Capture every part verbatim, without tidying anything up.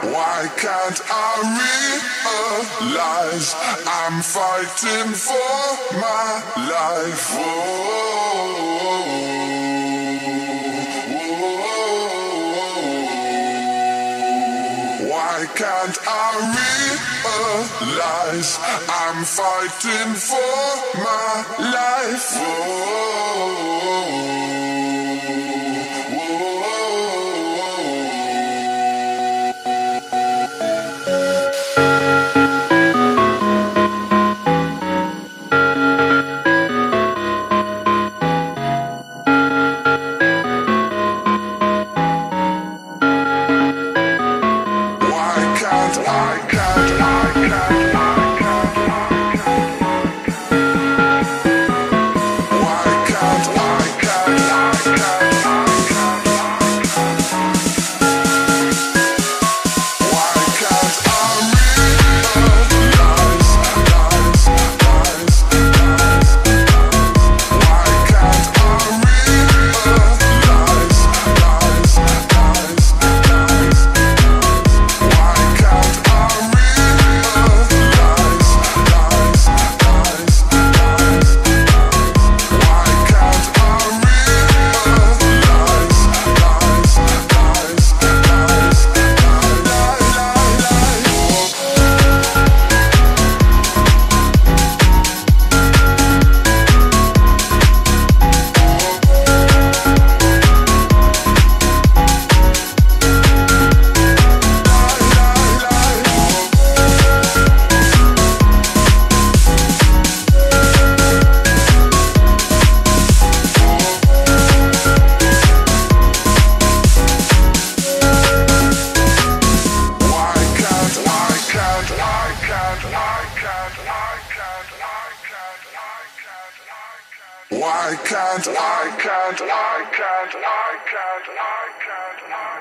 Why can't I realize I'm fighting for my life? Whoa, why can't I realize I'm fighting for my life? Whoa. Why can't I can't I can't I can't I can't I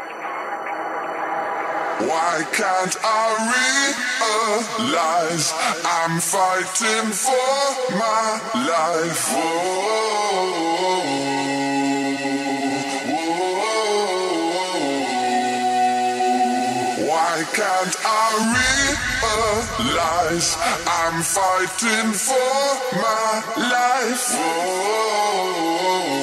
can't Why can't I realize I'm fighting for my life? Whoa, why can't I realize I'm fighting for my life? Whoa.